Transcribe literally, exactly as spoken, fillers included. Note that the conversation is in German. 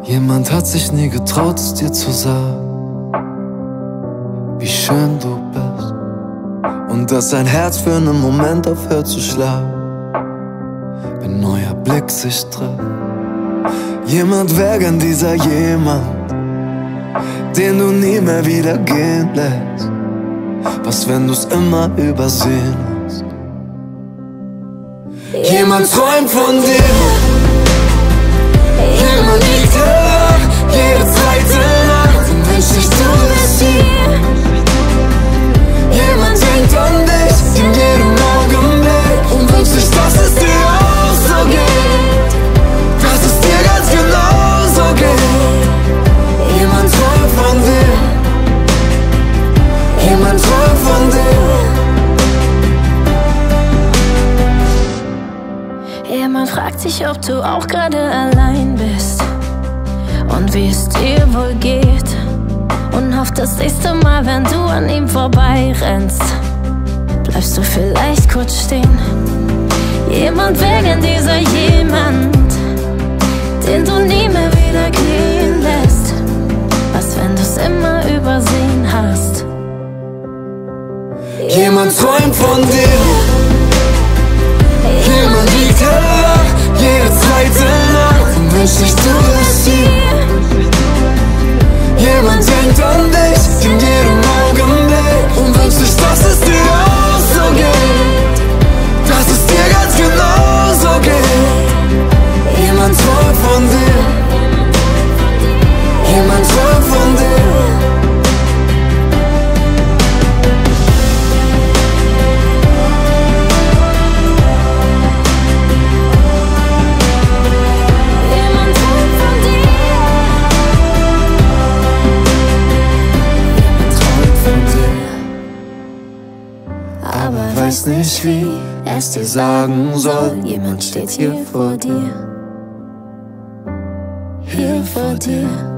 Jemand hat sich nie getraut, es dir zu sagen, wie schön du bist, und dass dein Herz für einen Moment aufhört zu schlagen, wenn neuer Blick sich trifft. Jemand wär gern dieser jemand, den du nie mehr wieder gehen lässt. Was, wenn du's immer übersehen hast? Jemand träumt von dir, jemand liegt wach, jede zweite Nacht und wünscht sich, du wärst hier. Jemand denkt an dich in jedem Augenblick und wünscht sich, dass es dir auch so geht, dass es dir ganz genau so geht. Jemand träumt von dir, jemand träumt von dir. Jemand fragt sich, ob du auch gerade allein bist und wie es dir wohl geht, und hofft, das nächste Mal, wenn du an ihm vorbeirennst, bleibst du vielleicht kurz stehen. Jemand wär gern dieser jemand, den du nie mehr wieder gehen lässt. Was, wenn du's immer übersehen hast? Jemand träumt von dir, jemand liegt wach, jede zweite Nacht und wünscht sich, du wärst hier. Jemand denkt an dich in jedem Augenblick und wünscht sich, dass es dir auch so geht, dass es dir ganz genau so geht. Jemand träumt von dir, jemand träumt von dir. Aber weiß nicht, wie es dir sagen soll. Jemand steht hier vor dir, hier vor dir.